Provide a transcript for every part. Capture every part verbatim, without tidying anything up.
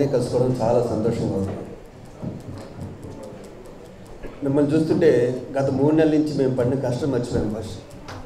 మళ్ళీ కలుసుకోవడం చాలా సంతోషంగా ఉంది. మిమ్మల్ని చూస్తుంటే గత మూడు నెలల నుంచి మేము పడిన కష్టం మర్చిపోయాం. First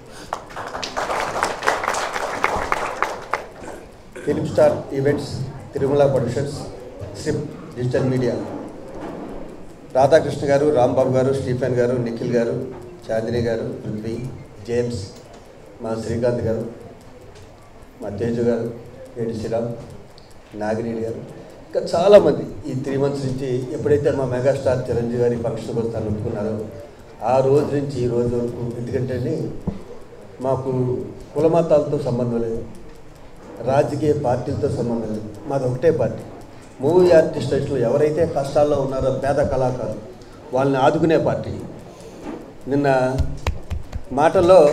film star events, Tirumala productions, strip digital media, Radhakrishna గారు, రాంబాబు గారు, స్టీఫెన్ గారు, నిఖిల్ గారు, చాందిని గారు, పృథ్వీ, జేమ్స్, మా శ్రీకాంత్ గారు, మా తేజు గారు, ఏడి శ్రీరామ్, నాగిరెడ్డి గారు, ఇంకా చాలామంది ఈ త్రీ మంత్స్ నుంచి ఎప్పుడైతే మా మెగాస్టార్ చిరంజీవి గారి ఫంక్షన్కి వస్తాను ఒప్పుకున్నారో ఆ రోజు నుంచి ఈ రోజు వరకు, ఎందుకంటే మాకు కులమతాలతో సంబంధం లేదు, రాజకీయ పార్టీలతో సంబంధం లేదు, మాది ఒకటే పార్టీ. మూవీ ఆర్టిస్టులు ఎవరైతే కష్టాల్లో ఉన్నారో పేద కళాకారులు వాళ్ళని ఆదుకునే పార్టీ. నిన్న మాటల్లో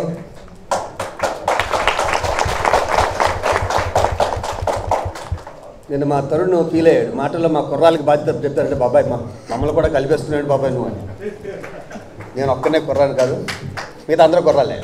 నిన్న మా తరుణ్ ఫీల్ అయ్యాడు. మాటల్లో మా కుర్రాలకి బాధ్యత చెప్తారంటే, బాబాయ్ మా మమ్మల్ని కూడా కలిపేస్తున్నాడు బాబాయ్ నువ్వు అని. నేను ఒక్కనే కుర్రాను కాదు, మిగతా అందరూ కుర్రాలే.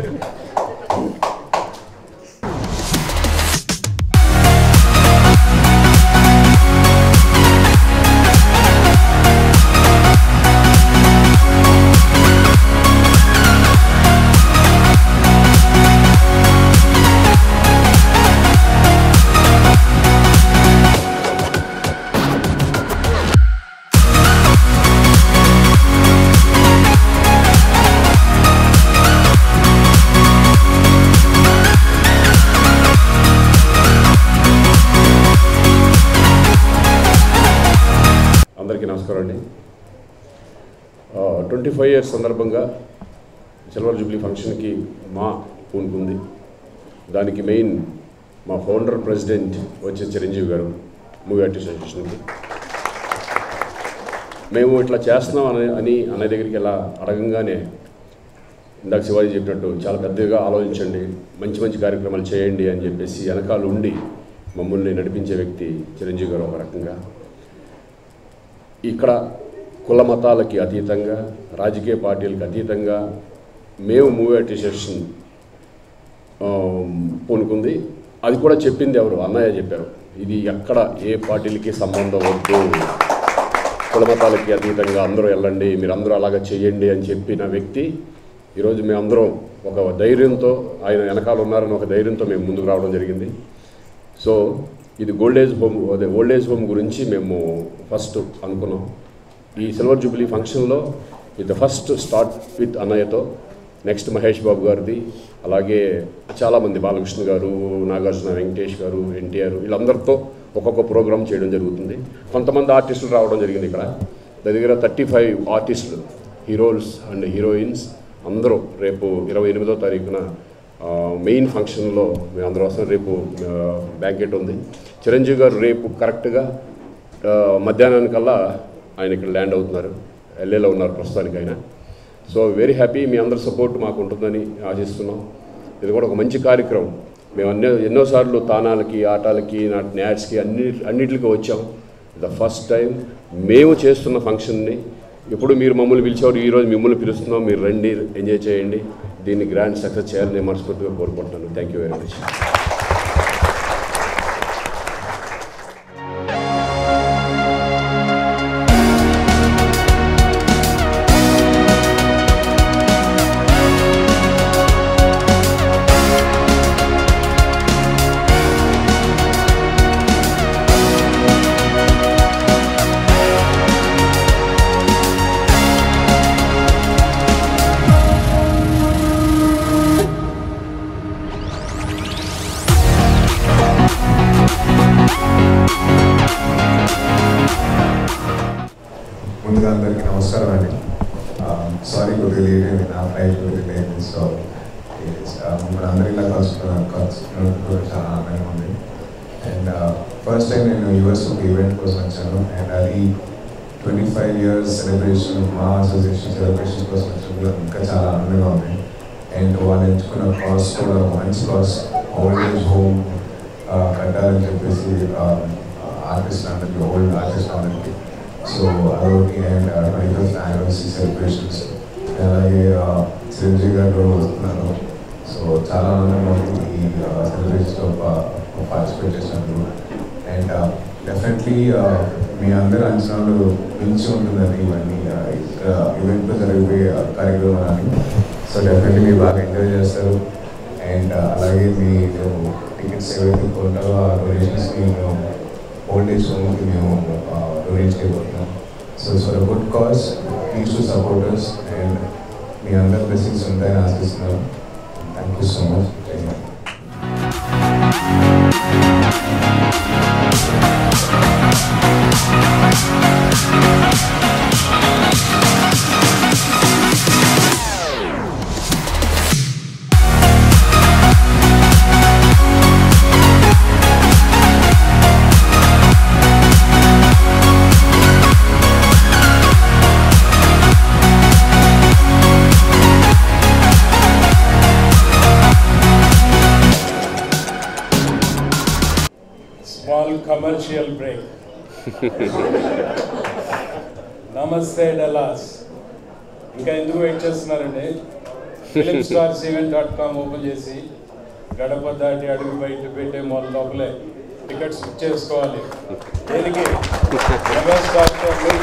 నమస్కారం అండి. ట్వంటీ ఫైవ్ ఇయర్స్ సందర్భంగా సిల్వర్ జూబ్లీ ఫంక్షన్కి మా పూనుకుంది. దానికి మెయిన్ మా ఫౌండర్ ప్రెసిడెంట్ వచ్చే చిరంజీవి గారు, మూవీ ఆర్టిస్ట్ అసోసియేషన్కి. మేము ఇట్లా చేస్తున్నాం అని అని అన్నయ్య దగ్గరికి ఎలా అడగంగానే ఇందాక శివాజీ చెప్పినట్టు చాలా పెద్దగా ఆలోచించండి, మంచి మంచి కార్యక్రమాలు చేయండి అని చెప్పేసి వెనకాల ఉండి మమ్మల్ని నడిపించే వ్యక్తి చిరంజీవి గారు. ఒక రకంగా ఇక్కడ కుల మతాలకి అతీతంగా, రాజకీయ పార్టీలకు అతీతంగా మేము మూవీ ఆర్టిస్ట్ అసోసియేషన్ పూనుకుంది. అది కూడా చెప్పింది ఎవరు? అన్నయ్య చెప్పారు. ఇది ఎక్కడ ఏ పార్టీలకి సంబంధం వద్దు, కుల మతాలకి అతీతంగా అందరూ వెళ్ళండి, మీరు అందరూ అలాగా చేయండి అని చెప్పిన వ్యక్తి. ఈరోజు మేమందరం ఒక ధైర్యంతో, ఆయన వెనకాల ఉన్నారని ఒక ధైర్యంతో మేము ముందుకు రావడం జరిగింది. సో ఇది గోల్డ్ ఏజ్ హోమ్, అదే ఓల్డ్ ఏజ్ హోమ్ గురించి మేము ఫస్ట్ అనుకున్నాం. ఈ సిల్వర్ జూబ్లీ ఫంక్షన్లో ఇది ఫస్ట్ స్టార్ట్ విత్ అన్నయ్యతో, నెక్స్ట్ మహేష్ బాబు గారిది, అలాగే చాలామంది బాలకృష్ణ గారు, నాగార్జున, వెంకటేష్ గారు, ఎన్టీఆర్, వీళ్ళందరితో ఒక్కొక్క ప్రోగ్రామ్ చేయడం జరుగుతుంది. కొంతమంది ఆర్టిస్టులు రావడం జరిగింది. ఇక్కడ దగ్గర థర్టీ ఫైవ్ ఆర్టిస్టులు, హీరోస్ అండ్ హీరోయిన్స్ అందరూ రేపు ఇరవై ఎనిమిదో తారీఖున మెయిన్ ఫంక్షన్లో మేము అందరూ వస్తాం. రేపు బ్యాంకెట్ ఉంది. చిరంజీవి గారు రేపు కరెక్ట్గా మధ్యాహ్నానికల్లా ఆయన ఇక్కడ ల్యాండ్ అవుతున్నారు. ఎల్ఏలో ఉన్నారు ప్రస్తుతానికి ఆయన. So very happy. మీ అందరి సపోర్ట్ మాకు ఉంటుందని ఆశిస్తున్నాం. ఇది కూడా ఒక మంచి కార్యక్రమం. మేము అన్ని ఎన్నోసార్లు తానాలకి, ఆటాలకి, న్యాట్స్కి అన్ని అన్నింటికి వచ్చాం. ద ఫస్ట్ టైం మేము చేస్తున్న ఫంక్షన్ని ఇప్పుడు మీరు మమ్మల్ని పిలిచేవారు, ఈరోజు మిమ్మల్ని పిలుస్తున్నాం, మీరు రండి, ఎంజాయ్ చేయండి, దీన్ని గ్రాండ్ సక్సెస్ చేయాలని నేను మనస్ఫూర్తిగా కోరుకుంటున్నాను. Thank you very much. ముందుగా అందరికీ నమస్కారం అండి. సారీ కొద్దిగా లేట్ అయింది, నా ఫ్లైట్ కొద్దిగా లేట్ అయింది. సో మన అందరిలా కలుసుకున్నాను కలుసుకున్నట్టు చాలా ఆనందంగా ఉంది. అండ్ ఫస్ట్ టైం నేను యూఎస్ ఒక ఈవెంట్ కోసం వచ్చాను. అండ్ అది ట్వంటీ ఫైవ్ ఇయర్స్ సెలబ్రేషన్, మా అసోసియేషన్ సెలబ్రేషన్ కోసం వచ్చినప్పుడు ఇంకా చాలా ఆనందంగా ఉంది. అండ్ వాళ్ళు ఎంచుకున్న కాస్ కూడా మంచి కాస్, ఓల్డ్ ఏజ్ హోమ్ కట్టాలని చెప్పేసి ఆర్టిస్ట్ అందరికీ, ఓల్డ్ ఆర్టిస్ట్ అందరికీ. సో అదొకటి. And twenty fifth anniversary celebrations, అలాగే చిరంజీవి గారు వస్తున్నారు. సో చాలా ఆనందంగా ఉంది ఈ సెలబ్రేషన్స్లో పార్టిసిపేట్ చేసినప్పుడు. అండ్ డెఫినెట్లీ మీ అందరి అంచనాలు మించి ఉంటుందని ఇవన్నీ ఇక్కడ ఈవెంట్లో జరిగే కార్యక్రమాలని. సో డెఫినెట్లీ మీరు బాగా ఎంజాయ్ చేస్తారు. అండ్ అలాగే మీరు టికెట్స్ ఏవైతే కొంటారో ఆ డొనేషన్స్ని మేము ఓల్డ్ ఏజ్ హోమ్కి మేము డొనేట్ చేయబోతున్నాం. So for a good cause please to supporters and మీ అందరి బ్లెస్సింగ్స్ ఉంటాయని ఆశిస్తున్నాను. Thank you so much. Small commercial break. నమస్తే డల్లాస్. ఇంకా ఎందుకు వెయిట్ చేస్తున్నారండి? Film stars event dot com open చేసి గడప దాటి అడుగు బయట పెట్టే మొదల లోపలే టికెట్స్ బుక్ చేసుకోవాలి. దేనికి? మెగాస్టార్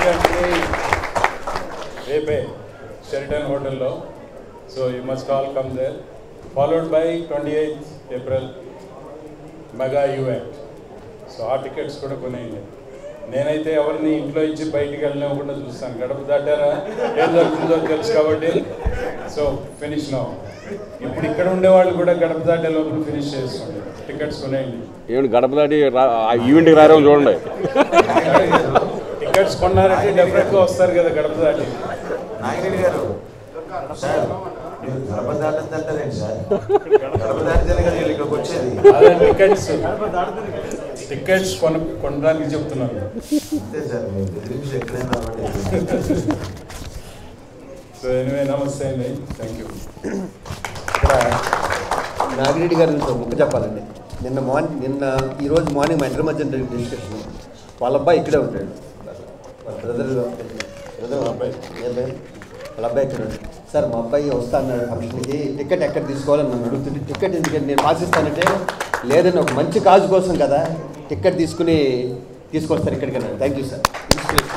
రేపే షెరిటన్ హోటల్లో. So you must all come there. Followed by twenty eighth April mega event. So ఆ టికెట్స్ కూడా కొనేయండి. నేనైతే ఎవరిని ఇంట్లో ఇచ్చి బయటికి వెళ్ళనివ్వకుండా చూస్తాను. గడప దాటారా ఏం జరుగుతుందో తెలుసు కాబట్టి. So finish now. ఇప్పుడు ఇక్కడ ఉండేవాళ్ళు కూడా గడప దాటే లోపల ఫినిష్ చేసుకోండి. టికెట్స్ కొనేయండి. ఏమిటి గడప దాటి ఈవెంట్కి రారేమో చూడండి. టికెట్స్ కొన్నారంటే డెఫినెట్గా వస్తారు కదా గడప దాటి. నాగిరెడ్డి గారు సార్ మీరు గడప దాటంటారేంటి సార్? గడప దాటితేనే కదా వీళ్ళు ఇక్కడికి వచ్చేది. అదే టికెట్స్ టికెట్స్ కొన కొనడానికి చెప్తున్నాను. అంతే సార్ మీరు బెదిరించి ఎక్కడైనా రావండి. సో ఎనివే నమస్తే అండి. Thank you. ఇక్కడ నాగిరెడ్డి గారి గురించి ఒక ముక్క చెప్పాలండి. నిన్న మార్నింగ్ నిన్న ఈరోజు మార్నింగ్ మా ఇంటర్ మధ్య డిస్కషన్. వాళ్ళ అబ్బాయి ఇక్కడే ఉంటాడు. వాళ్ళ బ్రదర్ బ్రదర్ అబ్బాయి అబ్బాయి వాళ్ళ అబ్బాయి ఇక్కడ ఉంటాడు. సార్ మా అబ్బాయి వస్తా అన్నాడు ఫంక్షన్కి, టికెట్ ఎక్కడ తీసుకోవాలని నన్ను అడుగుతుంటే టికెట్ ఎందుకంటే నేను పాసిస్తానంటే లేదని ఒక మంచి కాజు కోసం కదా టికెట్ తీసుకుని తీసుకొస్తాను ఇక్కడికి అన్నాడు. Thank you sir.